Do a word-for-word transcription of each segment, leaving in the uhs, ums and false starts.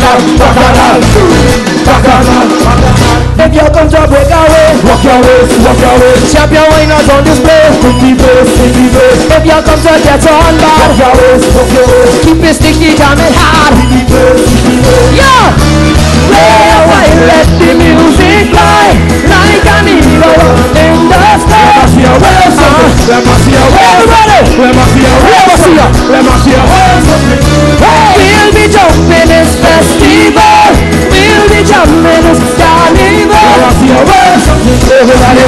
bacchanal, bacchanal, bacchanal. If you come to break away, walk your ways, walk your ways. Champion winners on display, sticky bass, sticky bass. If you come to get on bad, walk your ways, walk your ways. Keep it sticky, jamming hard. Sticky bass, sticky bass. Yeah! Play away, let the music fly like an eagle in the sky. Let me see your way, something. Let me see your way, everybody. Let me see your way, something. Let me see your way, something. We'll be jumping this festival. We'll be jumping this carnival. Let me see your way, something. Everybody,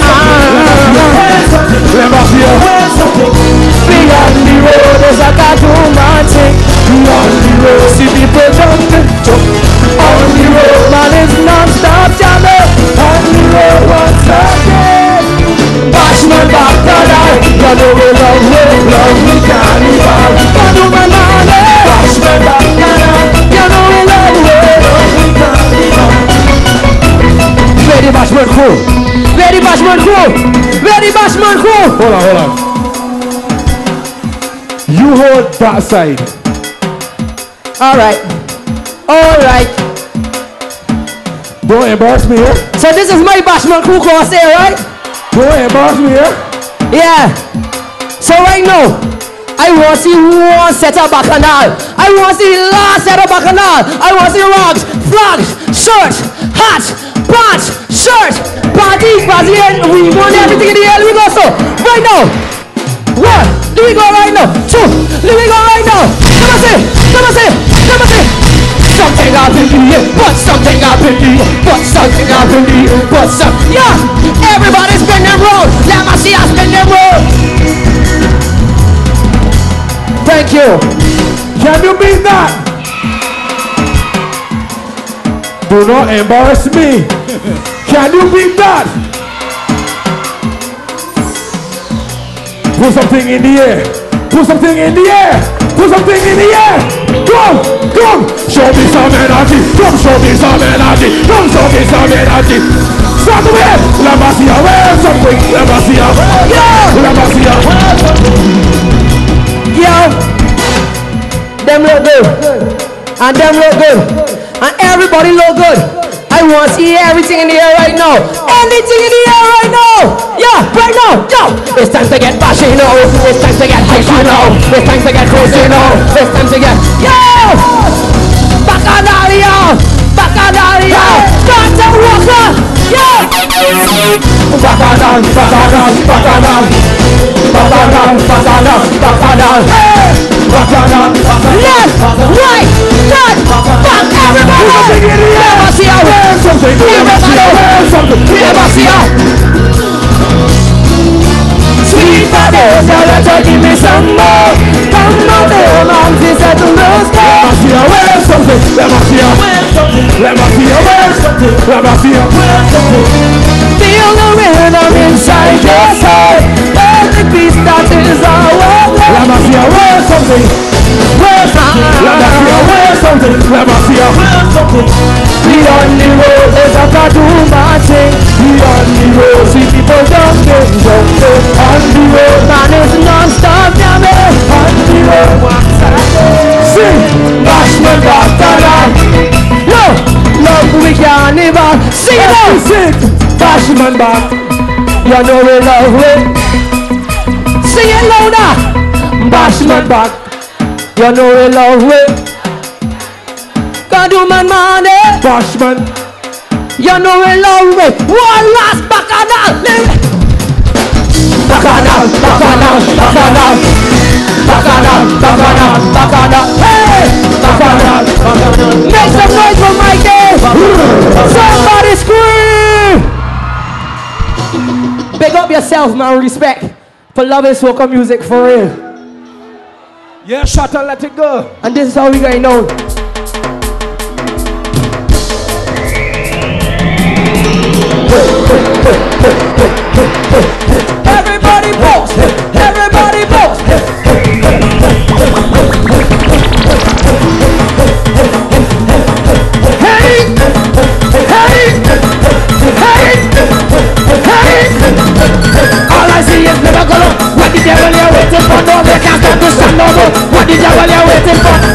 let me see your way, something. Beyond the road is a cartoon marching. Beyond the road, see people jumping, jumping. On the road, man, it's non-stop jamming. On the road, once again. Bashman bacchanal, you know we love we love we carnival. Bashman bacchanal, you know we love we love we carnival. Where the Bashman crew? Where the Bashman crew? Where the Bashman crew? Hold on, hold on. You hold that side. All right. All right. Don't embarrass me here. So this is my Bashman crew course here, right? Don't embarrass me here. Yeah. So right now, I want to see one set of bacchanal. I want to see the last set of bacchanal. I want to see rugs, flags, shirts, hats, pants, shirts, party, party, and we want everything in the air. We go so right now. One, do we go right now? Two, do we go right now? Come on, say, come on, say, come on, say. Something up in the air, put something up in the air, put something up in the air, put some. Yeah, everybody spin them road. Let me see us spin them road. Thank you. Can you beat that? Do not embarrass me. Can you beat that? Put something in the air. Put something in the air. Put something in the air. Come, come. Show me some energy. Come, show me some energy. Come, show me some energy. Start the way. Let me see a way something. Let me see a way. Yeah. Let me see a way something. Yo. Them look good. And them look good. And everybody look good. I want to see everything in the air right now. Anything in the air right now. Yeah, right now. Yo. It's time to get bashy now. It's time to get hypey now. It's time to get crazy now. It's time to get. Yo. Bacchanal. Bacchanal. Start to walk up. Yo. Bacchanal. Bacchanal. Bacchanal. Bacchanal. Bacchanal. Bacchanal. Bacchanal. Left, right, front, back, everybody. Never see a word something. Never see a word something. Never see a. Sweet father, let her give me some more. Come out there, mom, she said to lose me. Let me see a word something. Let me see a word something. Let me see a word something. Let me see a word something. Feel the rhythm inside your soul. Every piece that is our world. Let me see a word something. Word something. Let me see a word something. Let me see a word something. Beyond the road is a cartoon marching. Beyond the road, see people jumping, jumping. On the road, man, is non-stop jamming. On the road, once again. Sing, Bashman bacchanal. Yo, love we carnival. Sing it out. Sing, Bashman back. You know we love it. Sing it louder. Bashman back. You know we love it. God do man money. Bashman. You know we love it. One last bacchanal. Bacchanal, bacchanal, bacchanal. Bacchanal, bacchanal, bacchanal. Hey! Bacchanal, bacchanal. Make some noise for Mikey. Somebody scream. Big up yourself, man. Respect for loving soca music for real. Yeah, shut and let it go. And this is how we going on. Everybody bounce, everybody bounce. Hey, hey, hey, hey. All I see is never go. What the devil you waiting for? No, they can't stand to stand no more. What the devil you waiting for?